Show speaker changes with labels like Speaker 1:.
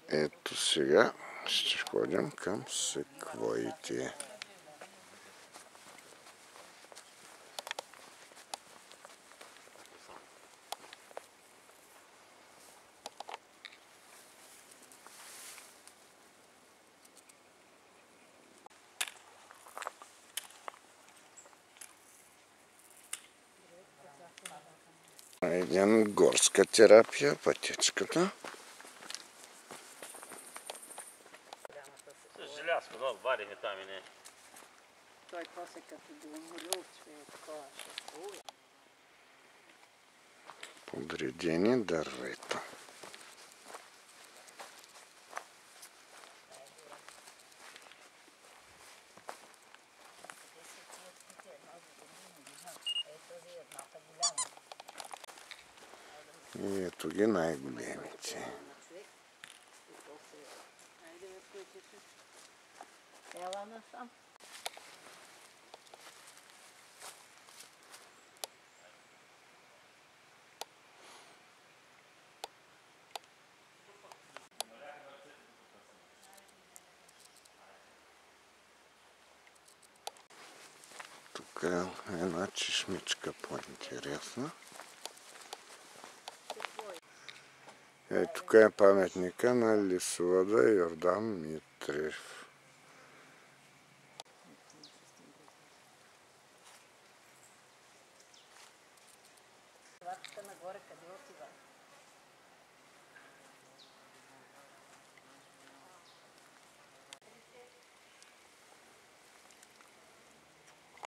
Speaker 1: Ето сега ще ходим към секвоите. Един горска терапия, пътечката.
Speaker 2: Желязко, но варихме там и не.
Speaker 3: Той после като го уморил, че е такова ще.
Speaker 1: Подредени дървета. И ето ги най-големите.
Speaker 3: Ела насам.
Speaker 1: Тук е една чешмичка по-интересна. Тук е паметника на лесовода Йордан Митрев.
Speaker 3: Вратата нагоре къде отива?